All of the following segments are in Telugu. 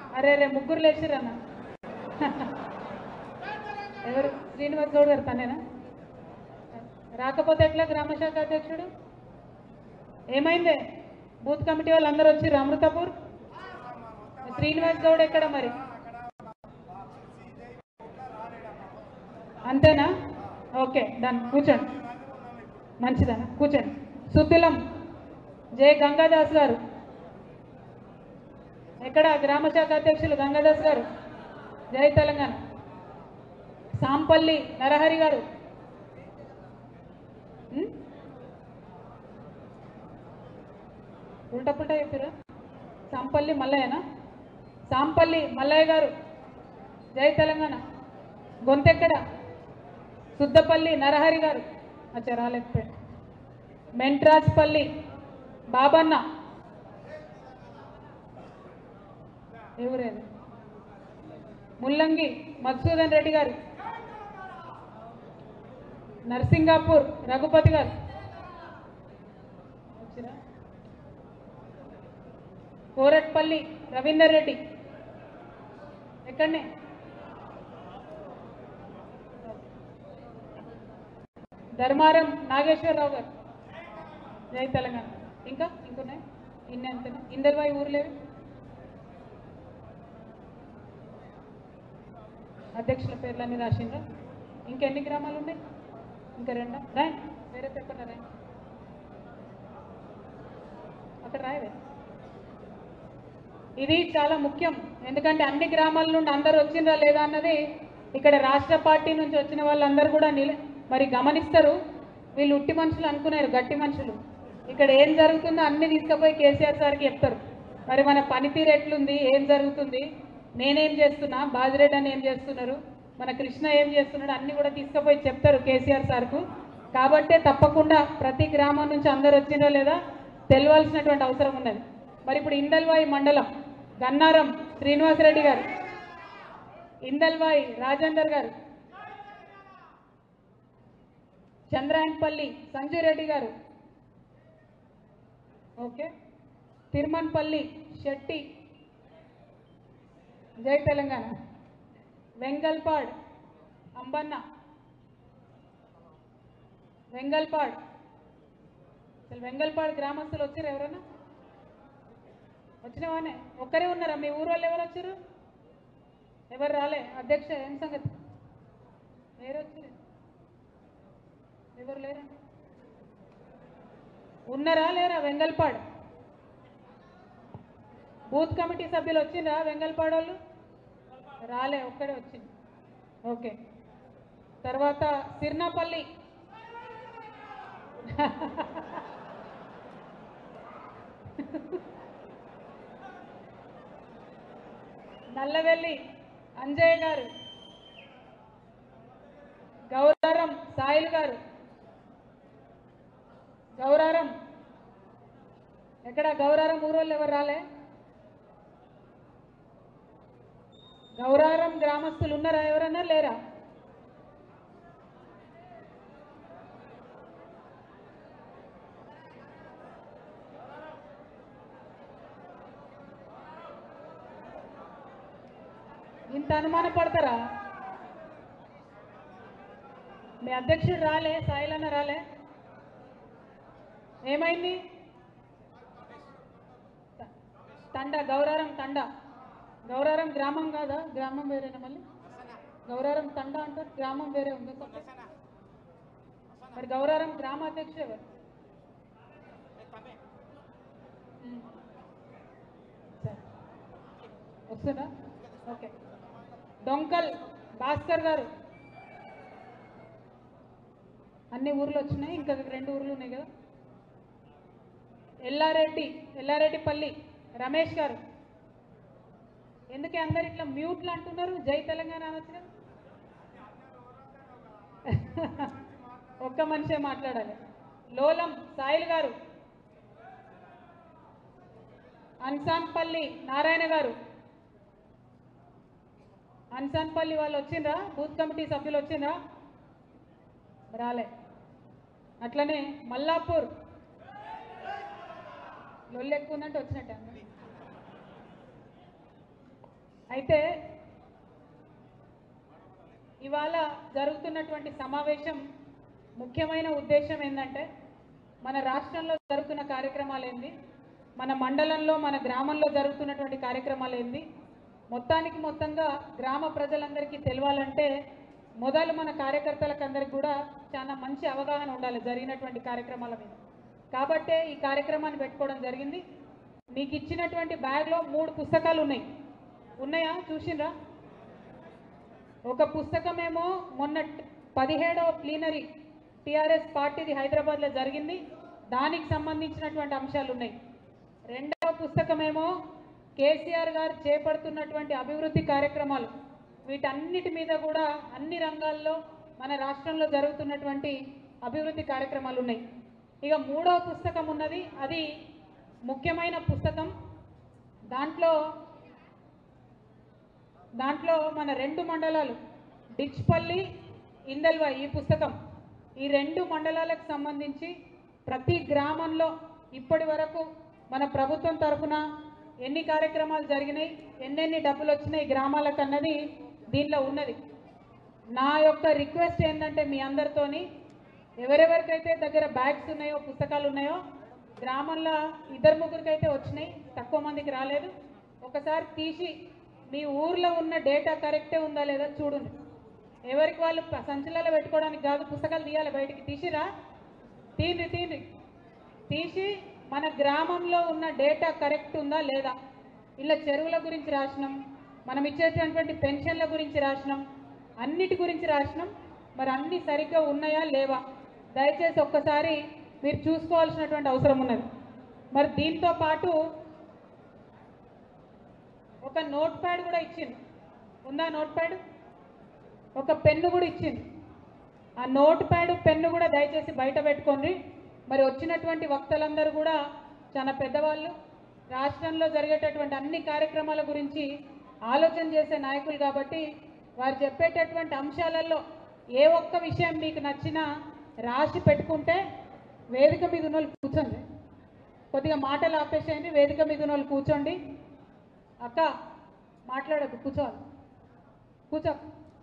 అరే రే ముగ్గురు లేచిరన్న ఎవరు శ్రీనివాస్ గౌడ్ గారు తనేనా రాకపోతే ఎట్లా గ్రామ శాఖ అధ్యక్షుడు ఏమైంది బూత్ కమిటీ వాళ్ళు అందరూ వచ్చి అమృతపూర్ శ్రీనివాస్ గౌడ్ ఎక్కడ మరి అంతేనా ఓకే డన్ కూర్చోండి మంచిదన్న కూర్చోండి సుద్దిలం జే గంగాదాస్ గారు ఎక్కడ గ్రామ శాఖ అధ్యక్షులు గంగాదాస్ గారు జై తెలంగాణ సాంపల్లి నరహరి గారు ఉల్టా పుల్టా చెప్పారా సాంపల్లి మల్లయ్యనా సాంపల్లి మల్లయ్య గారు జై తెలంగాణ గొంతెక్కడ సుద్దపల్లి నరహరి గారు అచ్చా రాలేకపోయాడు మెంట్రాజ్పల్లి బాబన్న ఎవరేది ముల్లంగి మధుసూదన్ రెడ్డి గారు నర్సింగాపూర్ రఘుపతి గారు కోరట్పల్లి రవీందర్ రెడ్డి ఎక్కడనే ధర్మారం నాగేశ్వరరావు గారు జై తెలంగాణ ఇంకా ఇంకున్నాయి ఇన్ని అంతనే ఇందర్వాయి ఊర్లేవి అధ్యక్షుల పేర్లన్నీ రాసిండ్రా ఇంకెన్ని గ్రామాలు ఉన్నాయి ఇంకా రెండా రాయ్ వేరే పేపర్ రాయ్ అక్కడ రాయవే ఇది చాలా ముఖ్యం ఎందుకంటే అన్ని గ్రామాల నుండి అందరు వచ్చిందా లేదా అన్నది ఇక్కడ రాష్ట్ర పార్టీ నుంచి వచ్చిన వాళ్ళందరూ కూడా మరి గమనిస్తారు వీళ్ళు ఉట్టి మనుషులు అనుకున్నారు గట్టి మనుషులు ఇక్కడ ఏం జరుగుతుందో అన్ని తీసుకుపోయి కేసీఆర్ సార్కి చెప్తారు మరి మన పనితీరు ఎట్లుంది ఏం జరుగుతుంది నేనేం చేస్తున్నా బాజిరెడ్డి అని ఏం చేస్తున్నారు మన కృష్ణ ఏం చేస్తున్నాడు అన్ని కూడా తీసుకుపోయి చెప్తారు కేసీఆర్ సార్కు కాబట్టే తప్పకుండా ప్రతి గ్రామం నుంచి అందరు వచ్చిందో లేదా తెలియాల్సినటువంటి అవసరం ఉన్నది మరి ఇప్పుడు ఇందల్వాయి మండలం గన్నారం శ్రీనివాసరెడ్డి గారు ఇందల్వాయి రాజేందర్ గారు చంద్రాయన్పల్లి సంజురెడ్డి గారు ఓకే తిరుమన్పల్లి శెట్టి జై తెలంగాణ వెంగల్పాడ్ అంబన్న వెంగల్పాడ్ అసలు వెంగల్పాడ్ గ్రామస్తులు వచ్చారు ఎవరన్నా వచ్చినవానే ఒక్కరే ఉన్నారా మీ ఊరు వాళ్ళు ఎవరు వచ్చారు ఎవరు రాలే అధ్యక్ష ఏం సంగతి వేరే వచ్చారు ఎవరు లేరా ఉన్నారా లేరా వెంగల్పాడ్ బూత్ కమిటీ సభ్యులు వచ్చిందా వెంగల్పాడ్ వాళ్ళు రాలే ఒక్కడే వచ్చింది ఓకే తర్వాత సిర్నాపల్లి నల్లవెల్లి అంజయ్య గారు గౌరారం సాయిల్ గారు గౌరారం ఎక్కడ గౌరారం ఊరోళ్ళు ఎవరు రాలే గౌరారం గ్రామస్తులు ఉన్నారా ఎవరన్నా లేరా ఇంత అనుమానం పడతారా మీ అధ్యక్షుడు రాలే సాయిలన్న రాలే ఏమైంది తండా గౌరారం తండా గౌరారం గ్రామం కాదా గ్రామం వేరేనా మళ్ళీ గౌరారం తండా అంటారు గ్రామం వేరే ఉంది మరి గౌరారం గ్రామ అధ్యక్షుడు ఎవరు వస్తుందా ఓకే డొంకల్ భాస్కర్ గారు అన్ని ఊర్లు వచ్చినాయి ఇంకా 2 ఊర్లు ఉన్నాయి కదా ఎల్లారెడ్డిపల్లి రమేష్ గారు ఎందుకే అందరు ఇట్లా మ్యూట్లు అంటున్నారు జై తెలంగాణ అనొచ్చు కదా ఒక్క మనిషే మాట్లాడాలి లోలం సాయిల్ గారు అన్సాన్పల్లి నారాయణ గారు అన్సాన్పల్లి వాళ్ళు వచ్చిందా బూత్ కమిటీ సభ్యులు వచ్చిందా రాలే అట్లనే మల్లాపూర్ లొల్లు ఎక్కువ ఉందంటే వచ్చినట్టే అయితే ఇవాళ జరుగుతున్నటువంటి సమావేశం ముఖ్యమైన ఉద్దేశం ఏంటంటే మన రాష్ట్రంలో జరుగుతున్న కార్యక్రమాలు ఏంది, మన మండలంలో మన గ్రామంలో జరుగుతున్నటువంటి కార్యక్రమాలు ఏంది, మొత్తంగా గ్రామ ప్రజలందరికీ తెలవాలంటే మొదలు మన కార్యకర్తలకు అందరికి కూడా చాలా మంచి అవగాహన ఉండాలి జరిగినటువంటి కార్యక్రమాల మీద. కాబట్టే ఈ కార్యక్రమాన్ని పెట్టుకోవడం జరిగింది. మీకు ఇచ్చినటువంటి బ్యాగ్లో 3 పుస్తకాలు ఉన్నాయా చూసిండ్రా? ఒక పుస్తకమేమో మొన్న 17వ ప్లీనరీ టీఆర్ఎస్ పార్టీది హైదరాబాద్లో జరిగింది, దానికి సంబంధించినటువంటి అంశాలు ఉన్నాయి. రెండవ పుస్తకమేమో కేసీఆర్ గారు చేపడుతున్నటువంటి అభివృద్ధి కార్యక్రమాలు, వీటన్నిటి మీద కూడా అన్ని రంగాల్లో మన రాష్ట్రంలో జరుగుతున్నటువంటి అభివృద్ధి కార్యక్రమాలు ఉన్నాయి. ఇక 3వ పుస్తకం ఉన్నది, అది ముఖ్యమైన పుస్తకం. దాంట్లో మన 2 మండలాలు డిచ్పల్లి, ఇందల్వా, ఈ పుస్తకం ఈ 2 మండలాలకు సంబంధించి ప్రతి గ్రామంలో ఇప్పటి వరకు మన ప్రభుత్వం తరఫున ఎన్ని కార్యక్రమాలు జరిగినాయి, ఎన్నెన్ని డబ్బులు వచ్చినాయి గ్రామాలకు అన్నది దీనిలో ఉన్నది. నా యొక్క రిక్వెస్ట్ ఏంటంటే మీ అందరితోని ఎవరెవరికైతే దగ్గర బ్యాగ్స్ ఉన్నాయో పుస్తకాలు ఉన్నాయో, గ్రామంలో 2-3 అయితే వచ్చినాయి, తక్కువ మందికి రాలేదు. ఒకసారి తీసి మీ ఊర్లో ఉన్న డేటా కరెక్టే ఉందా లేదా చూడండి. ఎవరికి వాళ్ళు సంచులలో పెట్టుకోవడానికి కాదు, పుస్తకాలు తీయాలి బయటికి. తీసిరా? తీసి మన గ్రామంలో ఉన్న డేటా కరెక్ట్ ఉందా లేదా, ఇలా చెరువుల గురించి రాసినాం, మనం ఇచ్చేటటువంటి పెన్షన్ల గురించి రాసినాం, అన్నిటి గురించి రాసినాం. మరి అన్నీ సరిగ్గా ఉన్నాయా లేవా దయచేసి ఒక్కసారి మీరు చూసుకోవాల్సినటువంటి అవసరం ఉన్నది. మరి దీంతో పాటు ఒక నోట్ ప్యాడ్ కూడా ఇచ్చింది, ఉందా నోట్ ప్యాడ్? ఒక పెన్ను కూడా ఇచ్చింది. ఆ నోట్ ప్యాడ్ పెన్ను కూడా దయచేసి బయట పెట్టుకోండి. మరి వచ్చినటువంటి వక్తలందరూ కూడా చాలా పెద్దవాళ్ళు, రాష్ట్రంలో జరిగేటటువంటి అన్ని కార్యక్రమాల గురించి ఆలోచన చేసే నాయకులు కాబట్టి వారు చెప్పేటటువంటి అంశాలలో ఏ ఒక్క విషయం మీకు నచ్చినా రాసి పెట్టుకుంటే వేదిక మీద ఉన్న వాళ్ళు కూర్చోండి, కొద్దిగా మాటలు ఆపేసేయండి, వేదిక మీద ఉన్న వాళ్ళు కూర్చోండి. అక్క మాట్లాడద్దు, కూర్చో.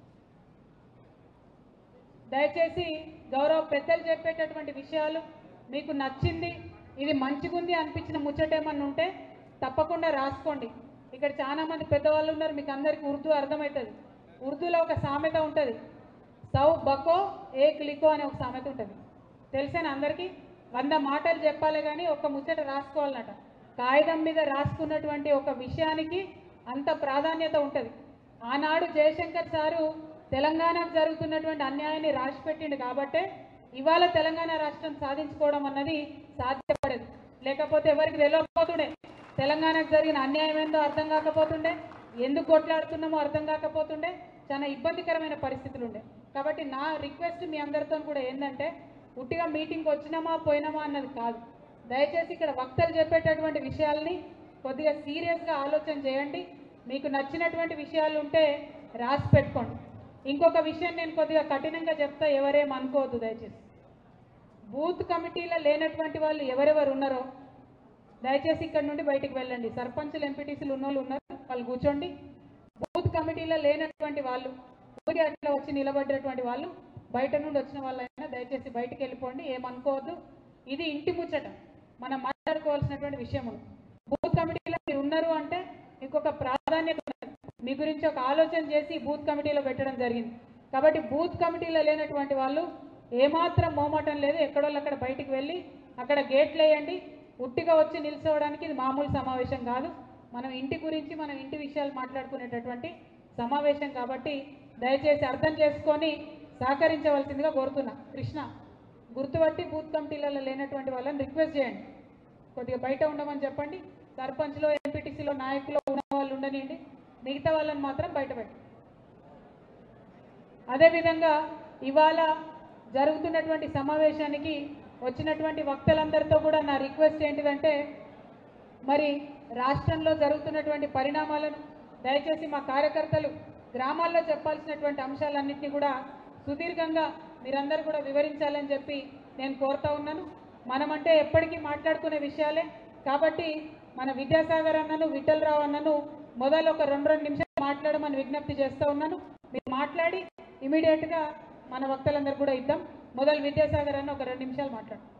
దయచేసి గౌరవ పెద్దలు చెప్పేటటువంటి విషయాలు మీకు నచ్చింది, ఇది మంచిగుంది అనిపించిన ముచ్చటేమన్నా ఉంటే తప్పకుండా రాసుకోండి. ఇక్కడ చాలా మంది పెద్దవాళ్ళు ఉన్నారు, మీకు అందరికీ ఉర్దూ అర్థమవుతుంది. ఉర్దూలో ఒక సామెత ఉంటుంది, సౌ బకో ఏక్ లిఖో అనే ఒక సామెత ఉంటుంది. తెలిసేనా అందరికీ? 100 మాటలు చెప్పాలి కానీ ఒక ముచ్చట రాసుకోవాలన్నట. కాగితం మీద రాసుకున్నటువంటి ఒక విషయానికి అంత ప్రాధాన్యత ఉంటుంది. ఆనాడు జయశంకర్ సారు తెలంగాణకు జరుగుతున్నటువంటి అన్యాయాన్ని రాసిపెట్టిండు కాబట్టే ఇవాళ తెలంగాణ రాష్ట్రం సాధించుకోవడం అన్నది సాధ్యపడదు. లేకపోతే ఎవరికి తెలియకపోతుండే, తెలంగాణకు జరిగిన అన్యాయం ఏందో అర్థం కాకపోతుండే, ఎందుకు కొట్లాడుతున్నామో అర్థం కాకపోతుండే, చాలా ఇబ్బందికరమైన పరిస్థితులు ఉండే. కాబట్టి నా రిక్వెస్ట్ మీ అందరితో కూడా ఏంటంటే, ఉట్టిగా మీటింగ్కి వచ్చినామా పోయినామా అన్నది కాదు. దయచేసి ఇక్కడ వక్తలు చెప్పేటటువంటి విషయాల్ని కొద్దిగా సీరియస్గా ఆలోచన చేయండి. మీకు నచ్చినటువంటి విషయాలు ఉంటే రాసి పెట్టుకోండి. ఇంకొక విషయం నేను కొద్దిగా కఠినంగా చెప్తా, ఎవరేం అనుకోవద్దు దయచేసి. బూత్ కమిటీలో లేనటువంటి వాళ్ళు ఎవరెవరు ఉన్నారో దయచేసి ఇక్కడ నుండి బయటికి వెళ్ళండి. సర్పంచులు, ఎంపీటీసీలు ఉన్నోళ్ళు ఉన్నారు, వాళ్ళు కూర్చోండి. బూత్ కమిటీలో లేనటువంటి వాళ్ళు, ఊరి అట్లా వచ్చి నిలబడ్డటువంటి వాళ్ళు, బయట నుండి వచ్చిన వాళ్ళైనా దయచేసి బయటికి వెళ్ళిపోండి, ఏమనుకోవద్దు. ఇది ఇంటి ముచ్చట, మనం మాట్లాడుకోవాల్సినటువంటి విషయము. బూత్ కమిటీలో మీరు ఉన్నారు అంటే ఇంకొక ప్రాధాన్యత ఉన్నది, మీ గురించి ఒక ఆలోచన చేసి బూత్ కమిటీలో పెట్టడం జరిగింది. కాబట్టి బూత్ కమిటీలో లేనటువంటి వాళ్ళు ఏమాత్రం మోమటం లేదు, ఎక్కడోళ్ళు అక్కడ బయటికి వెళ్ళి అక్కడ గేట్లు వేయండి. ఉట్టిగా వచ్చి నిల్చోవడానికి ఇది మామూలు సమావేశం కాదు, మనం ఇంటి గురించి మనం ఇంటి విషయాలు మాట్లాడుకునేటటువంటి సమావేశం. కాబట్టి దయచేసి అర్థం చేసుకొని సహకరించవలసిందిగా కోరుతున్నా. కృష్ణ, గుర్తుపట్టి బూత్ కమిటీలలో లేనటువంటి వాళ్ళని రిక్వెస్ట్ చేయండి, కొద్దిగా బయట ఉండమని చెప్పండి. సర్పంచ్లో, ఎంపీటీసీలో, నాయకులు ఉన్న వాళ్ళు ఉండనియండి, మిగతా వాళ్ళని మాత్రం బయట పెట్టండి. అదేవిధంగా ఇవాళ జరుగుతున్నటువంటి సమావేశానికి వచ్చినటువంటి వక్తలందరితో కూడా నా రిక్వెస్ట్ ఏంటిదంటే, మరి రాష్ట్రంలో జరుగుతున్నటువంటి పరిణామాలను దయచేసి మా కార్యకర్తలు గ్రామాల్లో చెప్పాల్సినటువంటి అంశాలన్నింటినీ కూడా సుదీర్ఘంగా మీరందరూ కూడా వివరించాలని చెప్పి నేను కోరుతా ఉన్నాను. మనమంటే ఎప్పటికీ మాట్లాడుకునే విషయాలే కాబట్టి మన విద్యాసాగర్ అన్నను, విఠలరావు అన్నను మొదలు ఒక 2 నిమిషాలు మాట్లాడమని విజ్ఞప్తి చేస్తూ ఉన్నాను. మీరు మాట్లాడి ఇమీడియట్గా మన వక్తలందరూ కూడా ఇద్దాం. మొదలు విద్యాసాగర్ అన్న ఒక 2 నిమిషాలు మాట్లాడు.